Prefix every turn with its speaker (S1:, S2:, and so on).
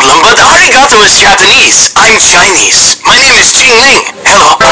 S1: problem, but arigato is Japanese. I'm Chinese. My name is Ching Ling. Hello.